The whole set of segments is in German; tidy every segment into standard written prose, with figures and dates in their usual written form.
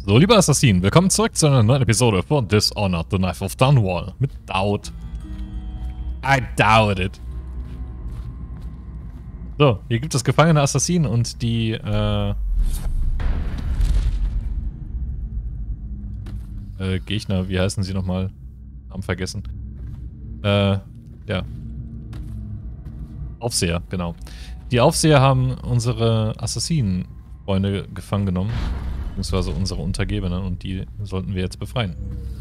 So, lieber Assassin, willkommen zurück zu einer neuen Episode von Dishonored, The Knife of Dunwall. Mit Doubt. I doubt it. So, hier gibt es gefangene Assassinen und die, Gegner, wie heißen sie nochmal? Haben vergessen. Ja. Aufseher, genau. Die Aufseher haben unsere Assassinen-Freunde gefangen genommen. Beziehungsweise unsere Untergebenen, und die sollten wir jetzt befreien.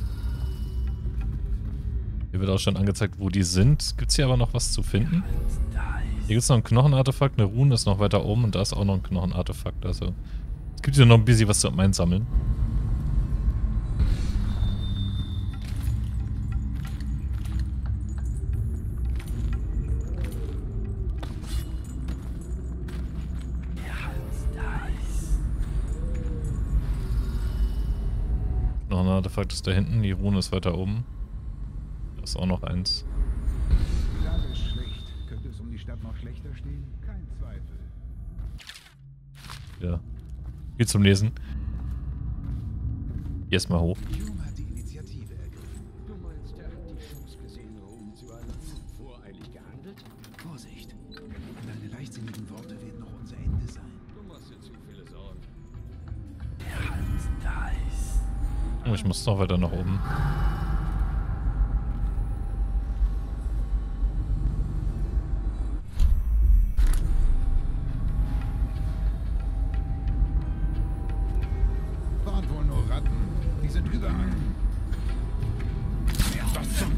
Hier wird auch schon angezeigt, wo die sind. Gibt es hier aber noch was zu finden? Hier gibt es noch ein Knochenartefakt, eine Rune ist noch weiter oben und da ist auch noch ein Knochenartefakt. Also es gibt hier noch ein bisschen was zum Einsammeln. Noch ein Artefakt ist da hinten, die Rune ist weiter oben. Da ist auch noch eins. Die Lage ist schlecht. Könnte es um die Stadt noch schlechter stehen? Kein Zweifel. Ja. Viel zum Lesen. Hier erstmal hoch. Hume hat die Initiative ergriffen. Du meinst, er hat die Chance gesehen, Ruhm zu erlangen? Voreilig gehandelt? Vorsicht. Deine leichtsinnigen Worte werden noch unser Ende sein. Du machst dir zu viele Sorgen. Der Hals da ist. Oh, ich muss noch weiter nach oben. Waren wohl nur Ratten. Die sind überall. Was zum...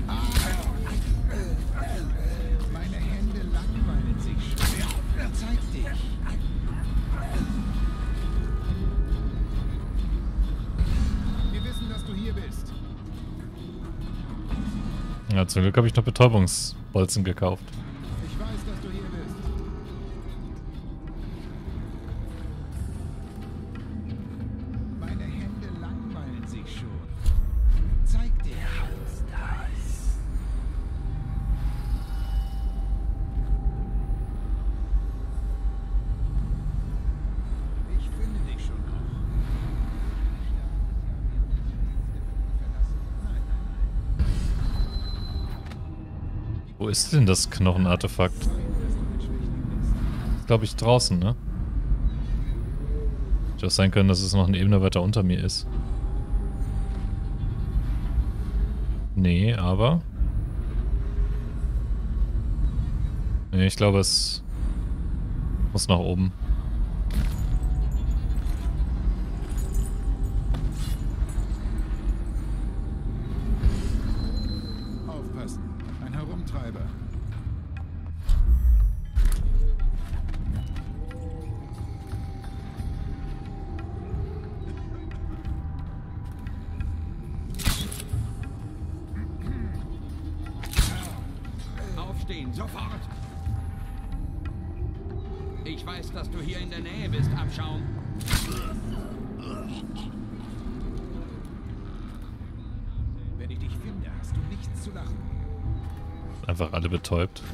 Meine Hände langweilen sich schon. Zeig dich. Wir wissen, dass du hier bist. Ja, zum Glück habe ich noch Betäubungsbolzen gekauft. Ich weiß, dass du hier bist. Meine Hände langweilen sich schon. Zeig dir, was da ist. Ich finde dich schon noch. Nein, nein, nein. Wo ist denn das Knochenartefakt? Ist, glaube ich, draußen, ne? Hätte auch sein können, dass es noch eine Ebene weiter unter mir ist. Nee, aber... Nee, ich glaube, es muss nach oben. Aufpassen. Ein Herumtreiber. Aufstehen, sofort! Ich weiß, dass du hier in der Nähe bist, Abschaum. Wenn ich dich finde, hast du nichts zu lachen. Einfach alle betäubt.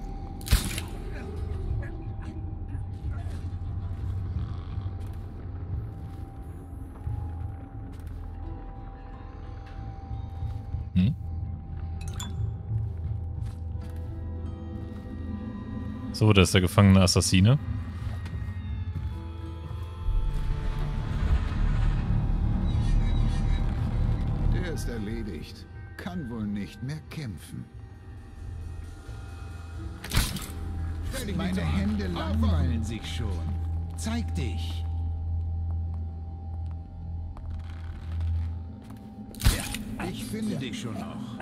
Hm? So, da ist der gefangene Assassine. Der ist erledigt. Kann wohl nicht mehr kämpfen. Meine Hände langweilen sich schon. Zeig dich. Ich finde dich schon noch.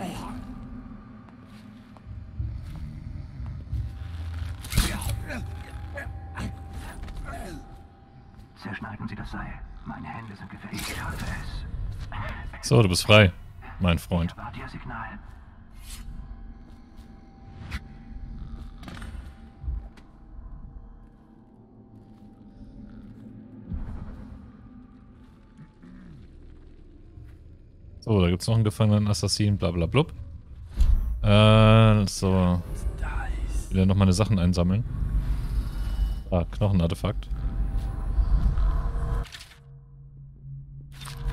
Zerschneiden Sie das Seil. Meine Hände sind gefährlich. Ich halte es. So, du bist frei, mein Freund. Warte Ihr Signal. So, da gibt es noch einen gefangenen Assassinen, bla bla blub. So. Wieder noch meine Sachen einsammeln. Ah, Knochenartefakt.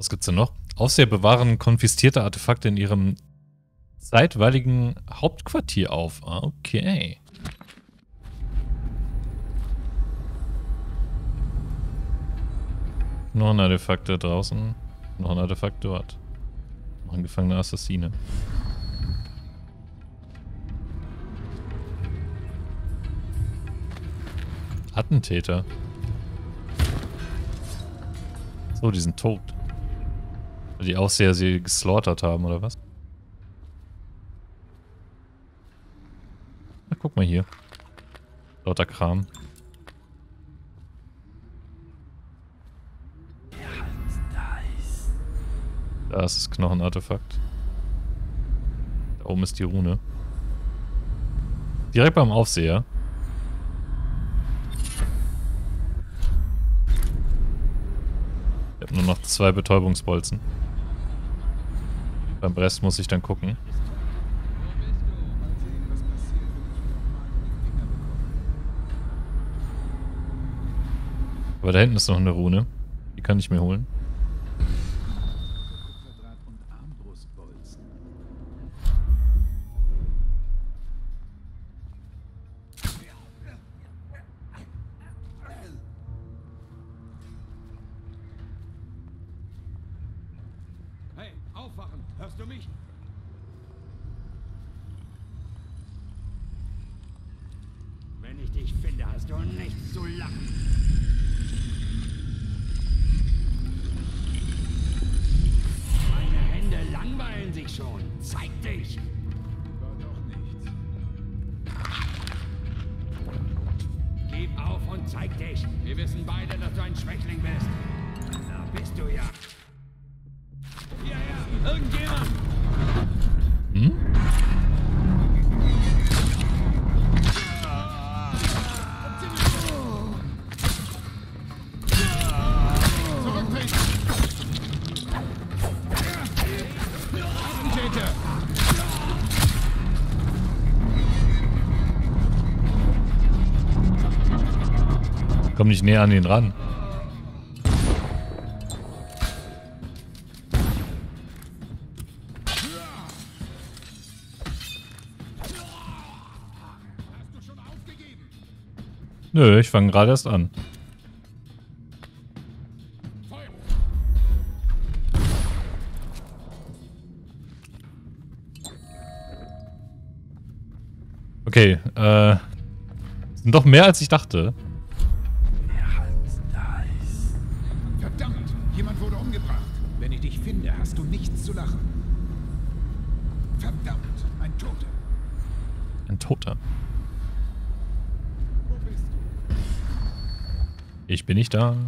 Was gibt's denn noch? Aufseher bewahren konfiszierte Artefakte in ihrem zeitweiligen Hauptquartier auf. Ah, okay. Noch ein Artefakt da draußen. Noch ein Artefakt dort. Noch ein gefangener Assassine. Attentäter. So, die sind tot. Weil die Aufseher sie geslaughtert haben, oder was? Na, guck mal hier. Lauter Kram. Da ist das Knochenartefakt. Da oben ist die Rune. Direkt beim Aufseher. Ich habe nur noch 2 Betäubungsbolzen. Beim Rest muss ich dann gucken. Aber da hinten ist noch eine Rune. Die kann ich mir holen. Hey, aufwachen! Hörst du mich? Wenn ich dich finde, hast du nichts zu lachen. Meine Hände langweilen sich schon. Zeig dich! War doch nichts. Gib auf und zeig dich. Wir wissen beide, dass du ein Schwächling bist. Da bist du ja. Hierher! Irgendjemand! Hm? Komm nicht näher an ihn ran. Nö, ich fange gerade erst an. Okay, sind doch mehr als ich dachte. Verdammt! Jemand wurde umgebracht. Wenn ich dich finde, hast du nichts zu lachen. Verdammt! Ein Toter. Ein Toter. Wo bist du? Ich bin nicht da.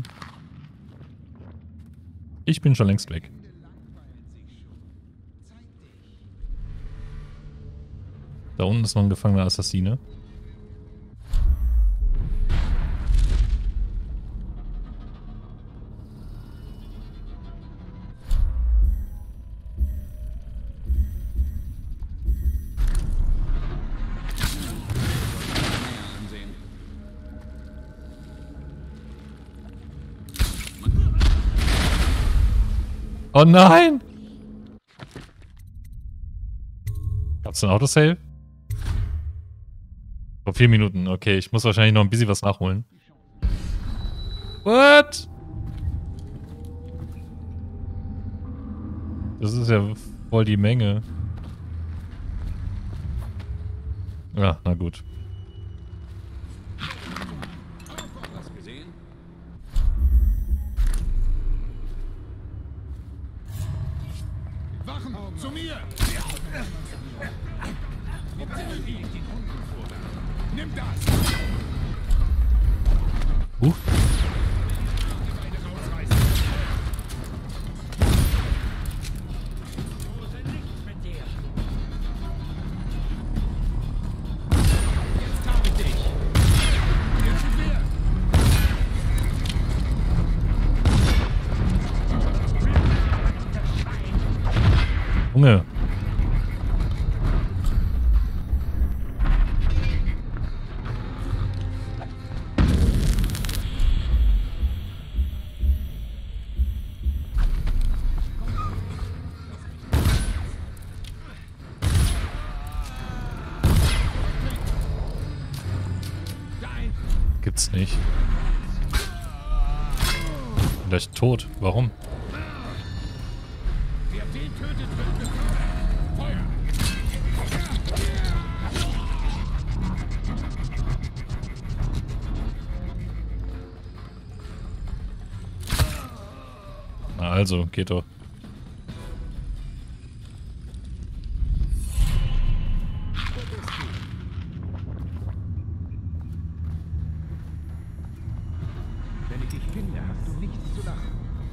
Ich bin schon längst weg. Langweilen sich schon. Zeig dich. Da unten ist noch ein gefangener Assassine. Ansehen. Oh nein! Gab's ein Autosave? Vor 4 Minuten. Okay, ich muss wahrscheinlich noch ein bisschen was nachholen. What? Das ist ja voll die Menge. Ja, na gut. Was gesehen? Wachen! Zu mir! Nimm das! Beide rausreißen! Jetzt habe ich dich! Jetzt sind wir! Junge. gibt's nicht. Vielleicht tot. Warum? Wer den tötet, wird getötet. Feuer! Na also, geht doch. Wenn ich dich finde, hast du nichts zu lachen.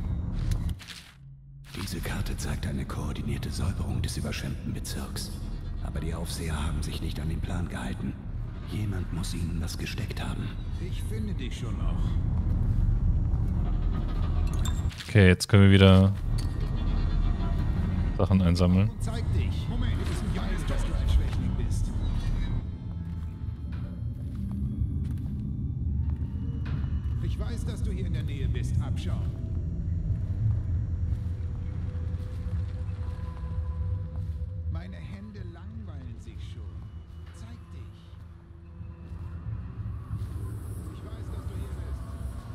Diese Karte zeigt eine koordinierte Säuberung des überschwemmten Bezirks. Aber die Aufseher haben sich nicht an den Plan gehalten. Jemand muss ihnen das gesteckt haben. Ich finde dich schon noch. Okay, jetzt können wir wieder Sachen einsammeln. Zeig dich. Moment, wir wissen ja, dass du ein Schwächling bist. Ich weiß, dass du hier in der Nähe bist. Abschau. Meine Hände langweilen sich schon. Zeig dich. Ich weiß, dass du hier bist.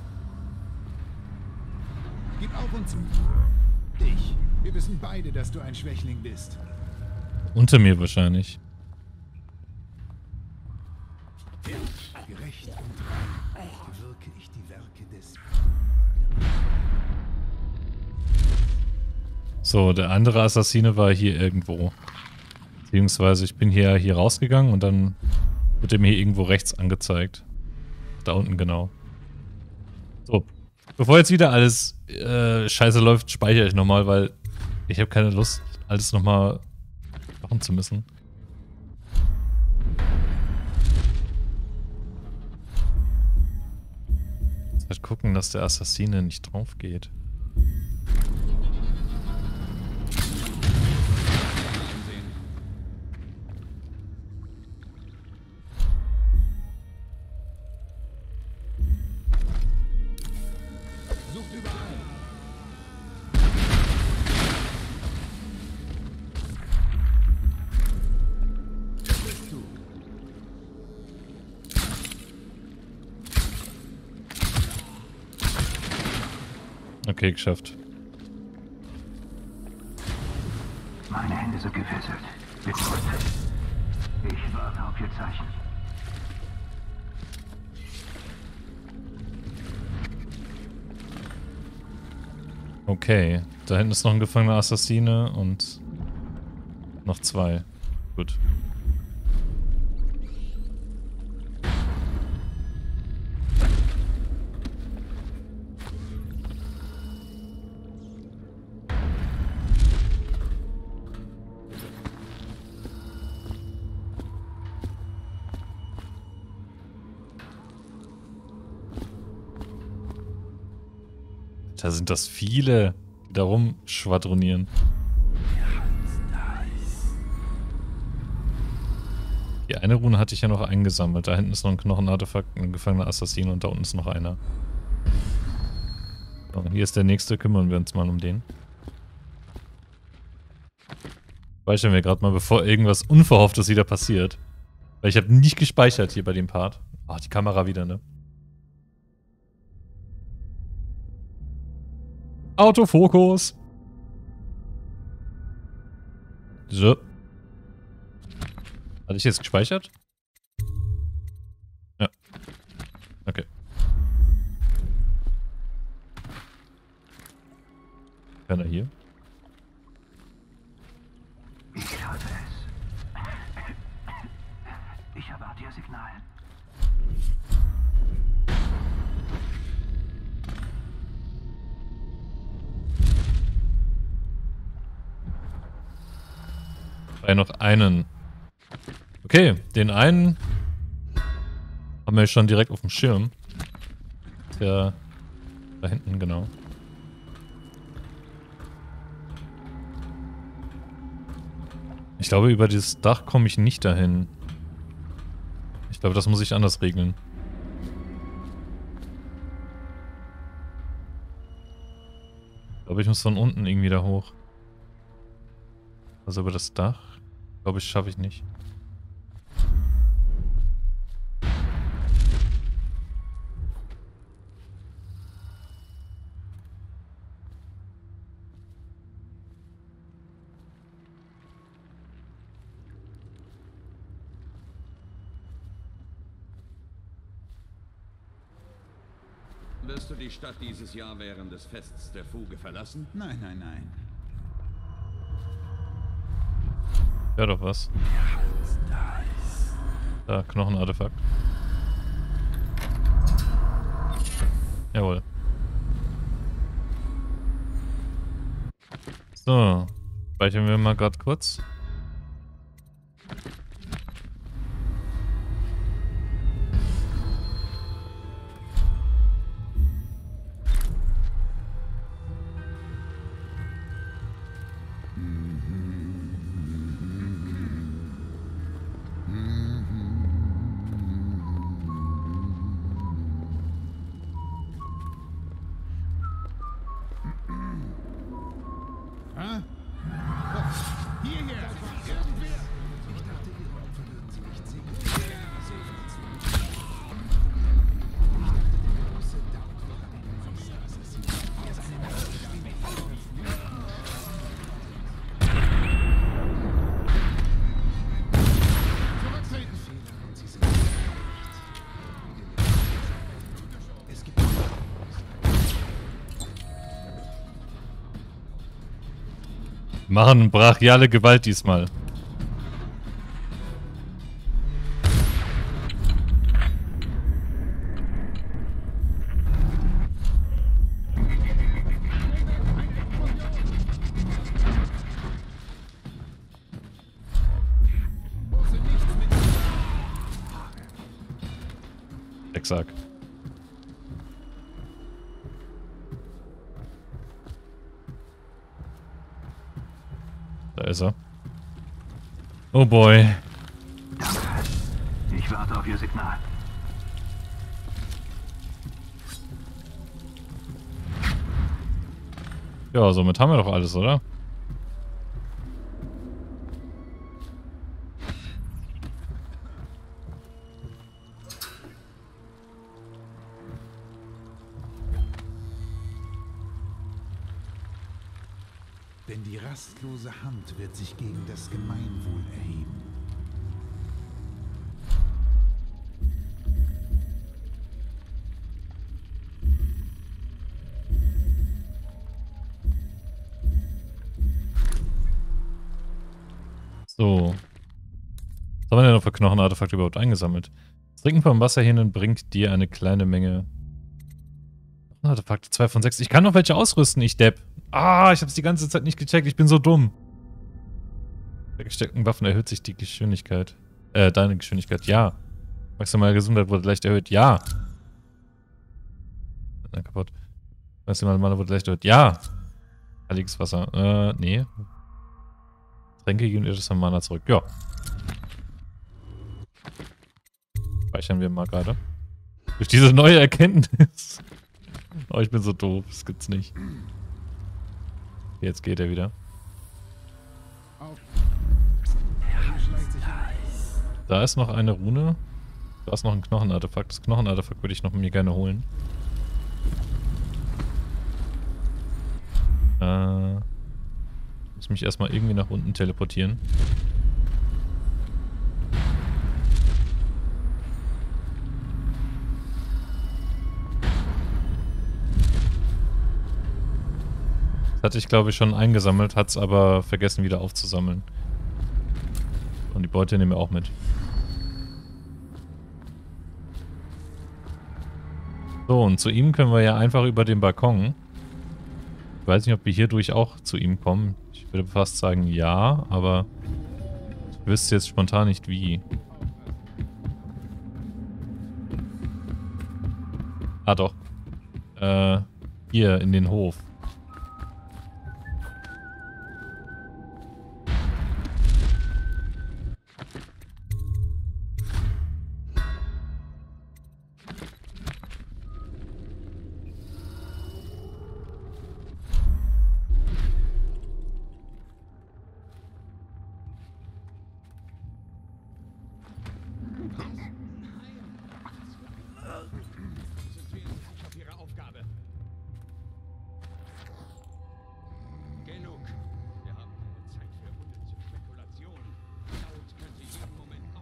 Gib auf und zu. Dich. Wir wissen beide, dass du ein Schwächling bist. Unter mir wahrscheinlich. Gerecht und rein bewirke ich die Werke des... So, der andere Assassine war hier irgendwo. Beziehungsweise ich bin hier rausgegangen und dann wird er mir hier irgendwo rechts angezeigt. Da unten genau. So. Bevor jetzt wieder alles scheiße läuft, speichere ich nochmal, weil ich habe keine Lust, alles nochmal machen zu müssen. Jetzt halt gucken, dass der Assassine nicht drauf geht. Sucht überall. Wer bist du? Okay, geschafft. Meine Hände sind gefesselt. Bitte kurz. Ich warte auf Ihr Zeichen. Okay, da hinten ist noch ein gefangener Assassine und noch zwei. Gut. Da sind das viele, die da rumschwadronieren. Die eine Rune hatte ich ja noch eingesammelt. Da hinten ist noch ein Knochenartefakt, ein gefangener Assassine und da unten ist noch einer. So, hier ist der nächste, kümmern wir uns mal um den. Speichern wir gerade mal, bevor irgendwas Unverhofftes wieder passiert. Weil ich habe nicht gespeichert hier bei dem Part. Ach, die Kamera wieder, ne? Autofokus. So. Hatte ich jetzt gespeichert? Ja. Okay. Keiner hier. Ich schaffe es. Ich erwarte Ihr Signal. Noch einen. Okay, den einen haben wir schon direkt auf dem Schirm. Der da hinten, genau. Ich glaube, über dieses Dach komme ich nicht dahin. Ich glaube, das muss ich anders regeln. Ich glaube, ich muss von unten irgendwie da hoch. Also über das Dach. Glaube ich, schaffe ich nicht. Wirst du die Stadt dieses Jahr während des Fests der Fuge verlassen? Nein, nein, nein. Ja, doch was. Da, Knochenartefakt. Jawohl. So. Speichern wir mal gerade kurz. Machen brachiale Gewalt diesmal. Exakt. Da ist er. Oh boy. Danke. Ich warte auf Ihr Signal. Ja, somit haben wir doch alles, oder? Denn die rastlose Hand wird sich gegen das Gemeinwohl erheben. So. Was haben wir denn noch für Knochenartefakte überhaupt eingesammelt? Das Trinken vom Wasserhähnen bringt dir eine kleine Menge Artefakte. 2 von 6. Ich kann noch welche ausrüsten, ich Depp. Ah, ich hab's die ganze Zeit nicht gecheckt. Ich bin so dumm. Bei gesteckten Waffen erhöht sich die Geschwindigkeit. Deine Geschwindigkeit, ja. Maximale Gesundheit wurde leicht erhöht, ja. Dann kaputt. Maximale Mana wurde leicht erhöht, ja. Heiliges Wasser, nee. Tränke geben dir das an Mana zurück, ja. Speichern wir mal gerade. Durch diese neue Erkenntnis. Oh, ich bin so doof, das gibt's nicht. Jetzt geht er wieder. Da ist noch eine Rune. Da ist noch ein Knochenartefakt. Das Knochenartefakt würde ich noch mir gerne holen. Muss mich erstmal irgendwie nach unten teleportieren. Das hatte ich, glaube ich, schon eingesammelt, hat es aber vergessen wieder aufzusammeln. Und die Beute nehmen wir auch mit. So, und zu ihm können wir ja einfach über den Balkon. Ich weiß nicht, ob wir hierdurch auch zu ihm kommen. Ich würde fast sagen ja, aber ich wüsste jetzt spontan nicht wie. Ah doch. Hier in den Hof.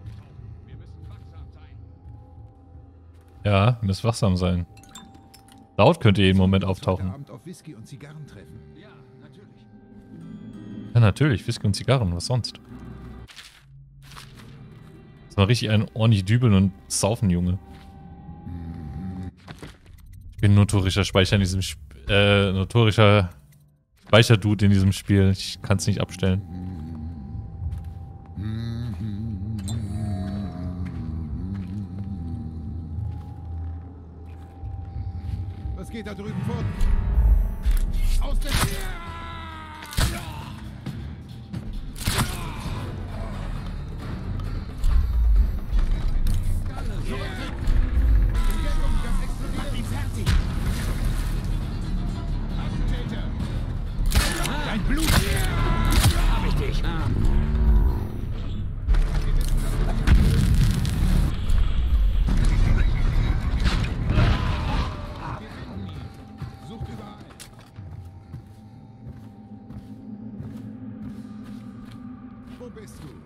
Ja, ihr müsst wachsam sein. Laut könnte jeden Moment Heute auftauchen. Abend auf Whisky und Zigarren treffen. Ja, natürlich. Ja, natürlich. Whisky und Zigarren. Was sonst? Das war richtig ein ordentlich Dübeln und Saufen, Junge. Ich bin notorischer Speicher in diesem notorischer Speicherdude in diesem Spiel. Ich kann es nicht abstellen. Was geht da drüben vor? Aus der Dein Blut! Hab ich dich! Sucht überall. Wo bist du?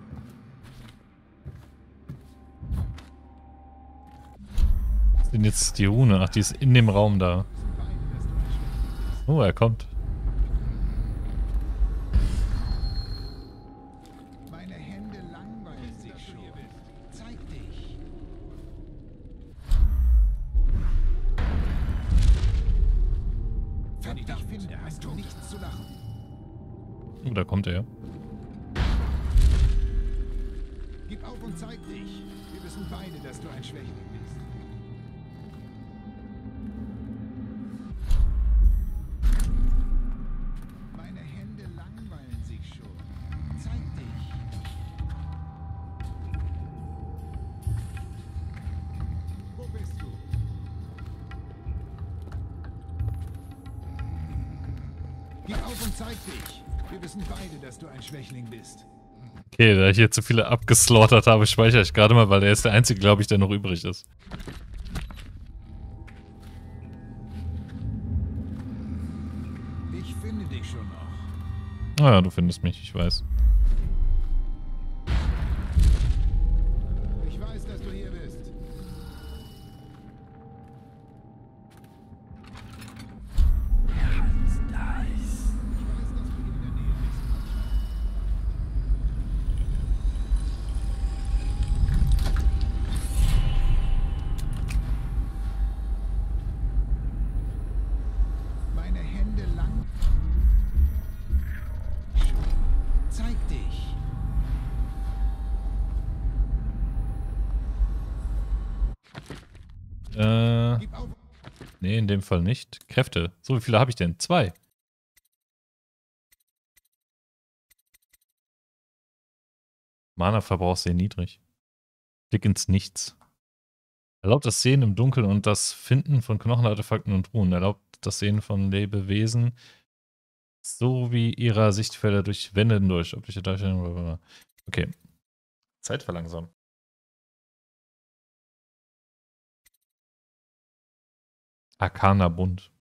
Was ist denn jetzt die Rune? Ach, die ist in dem Raum da. Oh, er kommt. Meine Hände langweilen sich schon. Zeig dich. Verdammt, finde, hast du nichts zu lachen. Oh, da kommt er. Gib auf und zeig dich. Wir wissen beide, dass du ein Schwächling bist. Meine Hände langweilen sich schon. Zeig dich. Wo bist du? Gib auf und zeig dich. Wir wissen beide, dass du ein Schwächling bist. Okay, da ich hier zu viele abgeslaughtert habe, speichere ich gerade mal, weil er ist der einzige, glaube ich, der noch übrig ist. Ich finde dich schon noch. Naja, du findest mich, ich weiß. Ich weiß, dass du hier bist. Ich weiß, dass du hier in der Nähe bist. Meine Hände lang. Zeig dich. Gib auf. Nee, in dem Fall nicht. Kräfte. So, wie viele habe ich denn? 2. Mana-Verbrauch sehr niedrig. Blick ins Nichts. Erlaubt das Sehen im Dunkeln und das Finden von Knochenartefakten und Runen. Erlaubt das Sehen von Lebewesen sowie ihrer Sichtfelder durch Wände hindurch. Optische Darstellung, blablabla. Okay. Zeit verlangsamen. Arcana Bund.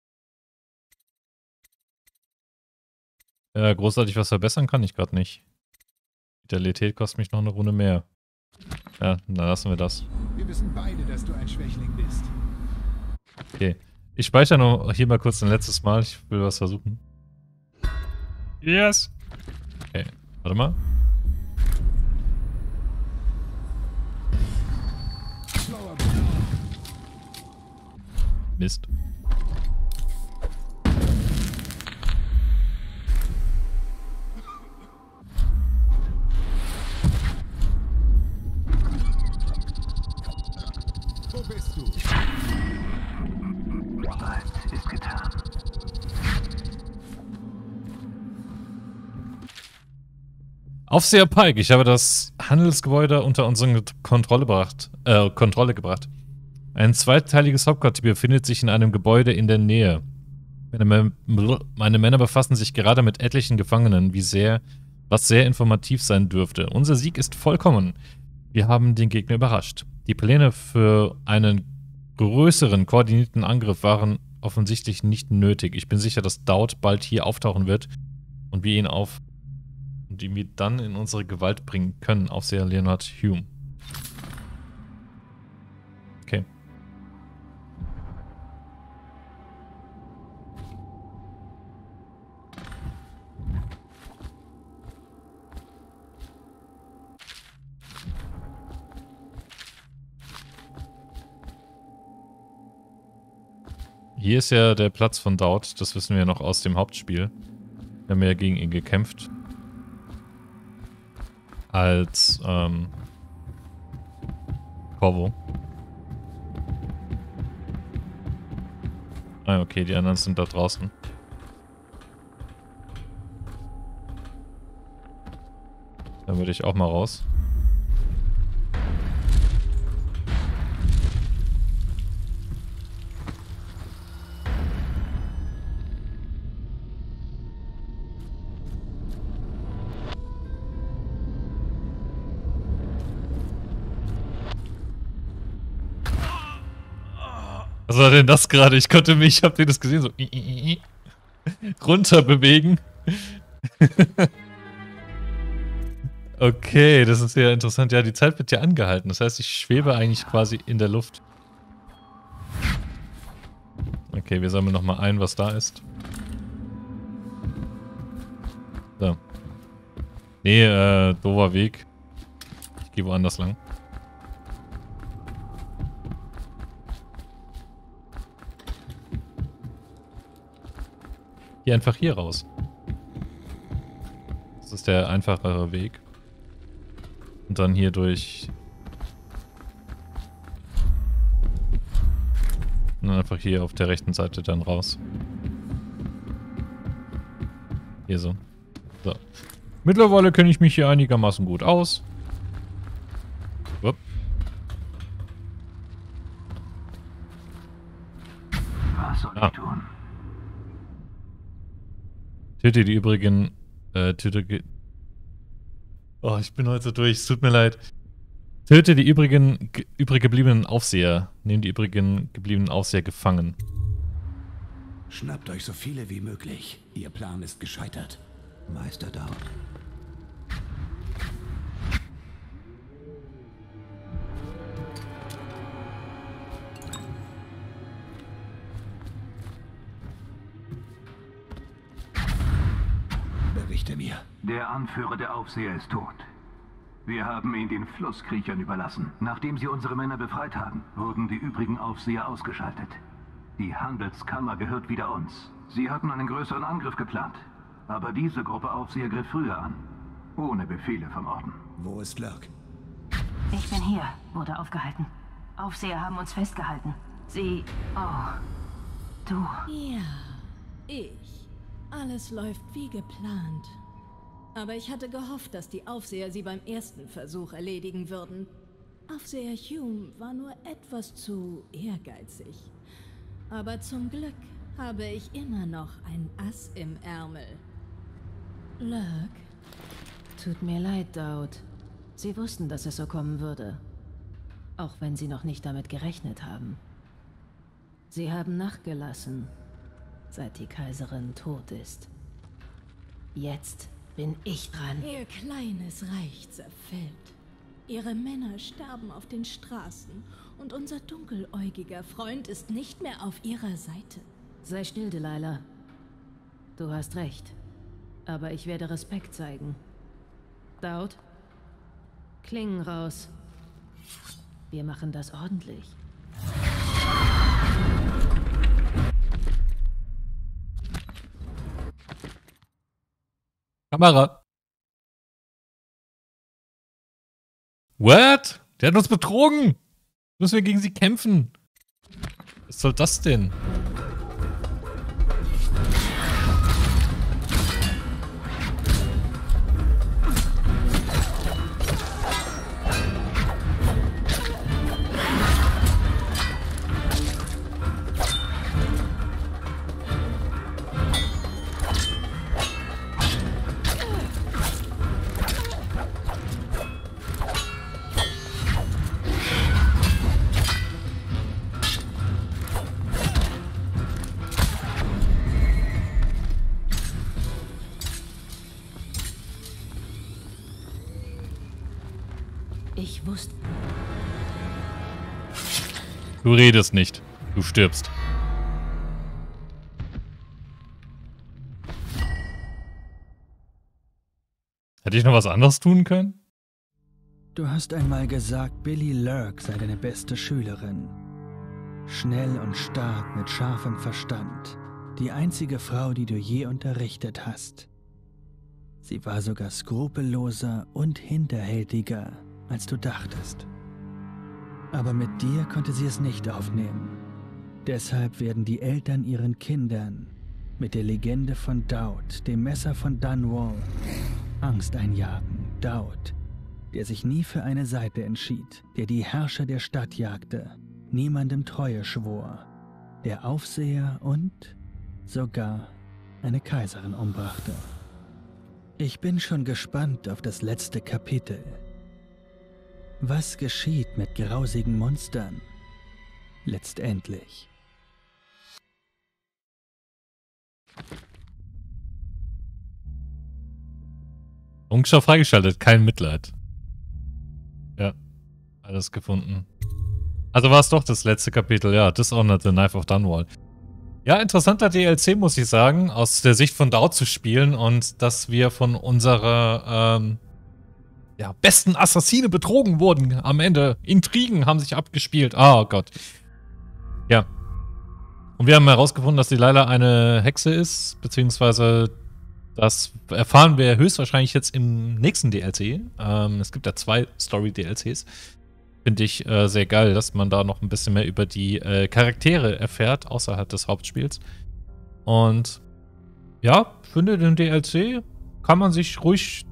Großartig was verbessern kann ich gerade nicht. Vitalität kostet mich noch eine Runde mehr. Ja, dann lassen wir das. Wir wissen beide, dass du ein Schwächling bist. Okay. Ich speichere noch hier mal kurz ein letztes Mal. Ich will was versuchen. Yes! Okay, warte mal. Schlauer Mist. Wo bist du? Eins ist getan. Aufseher Pike, ich habe das Handelsgebäude unter unsere Kontrolle gebracht. Ein zweiteiliges Hauptquartier befindet sich in einem Gebäude in der Nähe. Meine Männer befassen sich gerade mit etlichen Gefangenen, was sehr informativ sein dürfte. Unser Sieg ist vollkommen. Wir haben den Gegner überrascht. Die Pläne für einen größeren, koordinierten Angriff waren offensichtlich nicht nötig. Ich bin sicher, dass Daud bald hier auftauchen wird und wir ihn dann in unsere Gewalt bringen können. Aufseher Leonard Hume. Okay. Hier ist ja der Platz von Daud. Das wissen wir noch aus dem Hauptspiel. Wir haben ja gegen ihn gekämpft. Als, Corvo. Ah, okay, die anderen sind da draußen. Dann würde ich auch mal raus. Was war denn das gerade? Ich hab dir das gesehen, so runter bewegen. Okay, das ist ja interessant. Ja, die Zeit wird ja angehalten. Das heißt, ich schwebe eigentlich quasi in der Luft. Okay, wir sammeln nochmal ein, was da ist. So. Nee, doofer Weg. Ich gehe woanders lang. Hier einfach hier raus. Das ist der einfachere Weg. Und dann hier durch. Und dann einfach hier auf der rechten Seite dann raus. Hier so. So. Mittlerweile kenne ich mich hier einigermaßen gut aus. Upp. Was soll ich tun? Töte die übrigen, Oh, ich bin heute durch, es tut mir leid. Töte die übrig gebliebenen Aufseher. Nehmt die übrigen gebliebenen Aufseher gefangen. Schnappt euch so viele wie möglich. Ihr Plan ist gescheitert. Meister Daud. Berichte mir. Der Anführer der Aufseher ist tot. Wir haben ihn den Flusskriechern überlassen. Nachdem sie unsere Männer befreit haben, wurden die übrigen Aufseher ausgeschaltet. Die Handelskammer gehört wieder uns. Sie hatten einen größeren Angriff geplant. Aber diese Gruppe Aufseher griff früher an. Ohne Befehle vom Orden. Wo ist Lurk? Ich bin hier, wurde aufgehalten. Aufseher haben uns festgehalten. Sie... Oh. Du. Ja, ich. Alles läuft wie geplant. Aber ich hatte gehofft, dass die Aufseher sie beim ersten Versuch erledigen würden. Aufseher Hume war nur etwas zu ehrgeizig. Aber zum Glück habe ich immer noch ein Ass im Ärmel. Lurk. Tut mir leid, Daud. Sie wussten, dass es so kommen würde. Auch wenn sie noch nicht damit gerechnet haben. Sie haben nachgelassen, seit die Kaiserin tot ist. Jetzt bin ich dran. Ihr kleines Reich zerfällt. Ihre Männer sterben auf den Straßen und unser dunkeläugiger Freund ist nicht mehr auf ihrer Seite. Sei still, Delilah. Du hast recht. Aber ich werde Respekt zeigen. Daud? Klingen raus. Wir machen das ordentlich. Kamera. What? Der hat uns betrogen. Müssen wir gegen sie kämpfen. Was soll das denn? Ich wusste... Du redest nicht. Du stirbst. Hätte ich noch was anderes tun können? Du hast einmal gesagt, Billy Lurk sei deine beste Schülerin. Schnell und stark mit scharfem Verstand. Die einzige Frau, die du je unterrichtet hast. Sie war sogar skrupelloser und hinterhältiger, als du dachtest. Aber mit dir konnte sie es nicht aufnehmen. Deshalb werden die Eltern ihren Kindern mit der Legende von Daud, dem Messer von Dunwall, Angst einjagen. Daud, der sich nie für eine Seite entschied, der die Herrscher der Stadt jagte, niemandem Treue schwor, der Aufseher und sogar eine Kaiserin umbrachte. Ich bin schon gespannt auf das letzte Kapitel. Was geschieht mit grausigen Monstern? Letztendlich. Ungeschau freigeschaltet, kein Mitleid. Ja, alles gefunden. Also war es doch das letzte Kapitel, ja, Dishonored, The Knife of Dunwall. Ja, interessanter DLC, muss ich sagen, aus der Sicht von Daud zu spielen und dass wir von unserer besten Assassine betrogen wurden am Ende. Intrigen haben sich abgespielt. Oh Gott. Ja. Und wir haben herausgefunden, dass die Leila eine Hexe ist, beziehungsweise das erfahren wir höchstwahrscheinlich jetzt im nächsten DLC. Es gibt ja 2 Story-DLCs. Finde ich sehr geil, dass man da noch ein bisschen mehr über die Charaktere erfährt, außerhalb des Hauptspiels. Und ja, finde den DLC kann man sich ruhig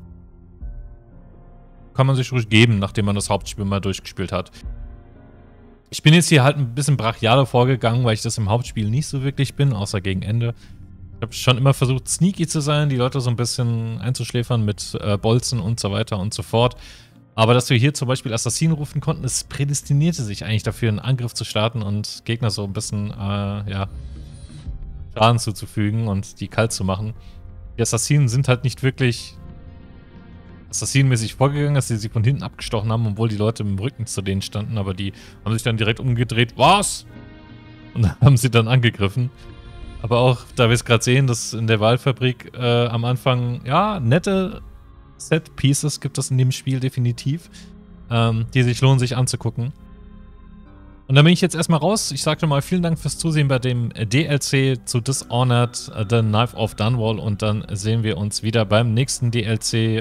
geben, nachdem man das Hauptspiel mal durchgespielt hat. Ich bin jetzt hier halt ein bisschen brachialer vorgegangen, weil ich das im Hauptspiel nicht so wirklich bin, außer gegen Ende. Ich habe schon immer versucht, sneaky zu sein, die Leute so ein bisschen einzuschläfern mit Bolzen und so weiter und so fort. Aber dass wir hier zum Beispiel Assassinen rufen konnten, es prädestinierte sich eigentlich dafür, einen Angriff zu starten und Gegner so ein bisschen, Schaden zuzufügen und die kalt zu machen. Die Assassinen sind halt nicht wirklich assassinenmäßig vorgegangen, dass sie sich von hinten abgestochen haben, obwohl die Leute im Rücken zu denen standen, aber die haben sich dann direkt umgedreht. Was? Und dann haben sie dann angegriffen. Aber auch, da wir es gerade sehen, dass in der Wahlfabrik am Anfang, ja, nette Set-Pieces gibt es in dem Spiel definitiv, die sich lohnen, sich anzugucken. Und dann bin ich jetzt erstmal raus. Ich sagte mal vielen Dank fürs Zusehen bei dem DLC zu Dishonored, The Knife of Dunwall, und dann sehen wir uns wieder beim nächsten DLC,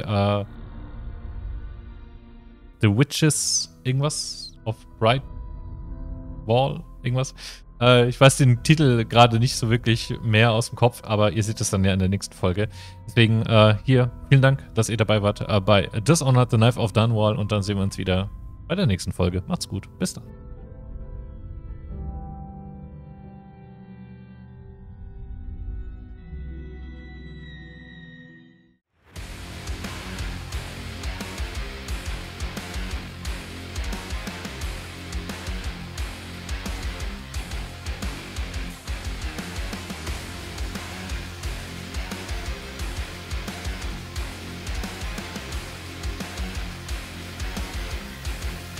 The Witches irgendwas of Bright Wall, irgendwas. Ich weiß den Titel gerade nicht so wirklich mehr aus dem Kopf, aber ihr seht es dann ja in der nächsten Folge. Deswegen hier, vielen Dank, dass ihr dabei wart bei Dishonored, The Knife of Dunwall, und dann sehen wir uns wieder bei der nächsten Folge. Macht's gut, bis dann.